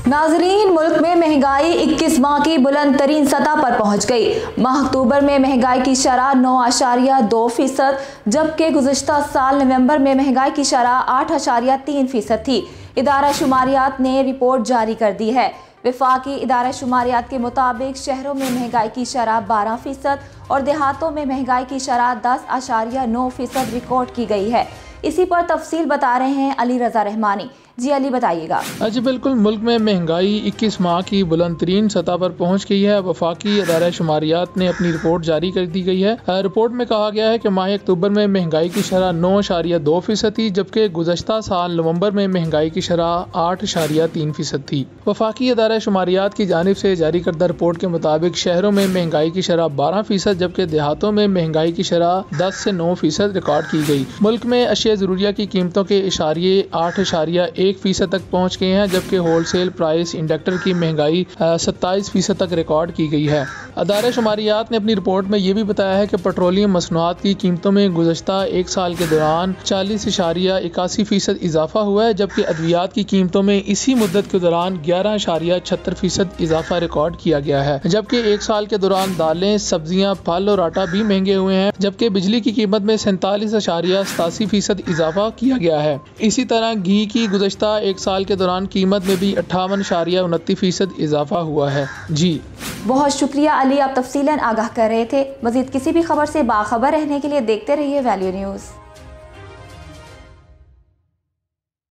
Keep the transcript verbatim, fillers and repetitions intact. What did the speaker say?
नाजरीन, मुल्क में महंगाई इक्कीस माह की बुलंद तरीन सतह पर पहुँच गई। माह अक्टूबर में महंगाई की शरह नौ आशारिया दो फीसद जबकि गुज़श्ता साल नवंबर में महंगाई की शरह आठ आशारिया तीन फीसद थी। इदारा शुमारियात ने रिपोर्ट जारी कर दी है। वफाकी इदारा शुमारियात के मुताबिक शहरों में महंगाई की शरह बारह फीसद और देहातों में महंगाई की शरह दस आशारिया नौ फीसद रिकॉर्ड की गई है। इसी पर तफसील बता रहे हैं अली रजा रहमानी। जी अली, बताइएगा। जी बिल्कुल, मुल्क में महंगाई इक्कीस माह की बुलंद तरीन सतह पर पहुँच गई है। वफाकी अदारा शुमारियात ने अपनी रिपोर्ट जारी कर दी गई है। रिपोर्ट में कहा गया है कि माह अक्टूबर में महंगाई की शरह नौ अशारिया दो फीसद थी जबकि गुज़श्ता साल नवंबर में महंगाई की शरह आठ अशारिया तीन फीसद थी। वफाकी अदारा शुमारियात की जानिब से जारी करदा रिपोर्ट के मुताबिक शहरों में महंगाई की शरह बारह फीसद जबकि देहातों में महंगाई की शरह दस से नौ फीसद रिकॉर्ड की गई। मुल्क में अशिया ज़रूरिया की कीमतों के इशारिये आठ अशारिया एक फीसद तक पहुँच गए हैं जबकि होलसेल प्राइस इंडेक्टर की महंगाई सत्ताईस फीसद तक रिकॉर्ड की गई है। अदारा शुमारियात ने अपनी रिपोर्ट में ये भी बताया है कि पेट्रोलियम मसनूआत की कीमतों में गुज़श्ता एक साल के दौरान चालीस इशारिया इक्यासी फीसद इजाफा हुआ है जबकि अद्वियात की कीमतों में इसी मुद्दत के दौरान ग्यारह इशारिया छहत्तर फीसद इजाफा रिकॉर्ड किया गया है। जबकि एक साल के दौरान दालें, सब्जियां, फल और आटा भी महंगे हुए हैं जबकि बिजली की कीमत में सैंतालीस इशारिया सतासी फीसद इजाफा किया गया है। इसी तरह घी की गुज़श्ता एक साल के दौरान कीमत में भी अट्ठावन इशारिया उनतीस फीसद इजाफा हुआ है। जी बहुत शुक्रिया अली, आप तफसीलन आगाह कर रहे थे। मजीद किसी भी खबर से बाखबर रहने के लिए देखते रहिए वैल्यू न्यूज़।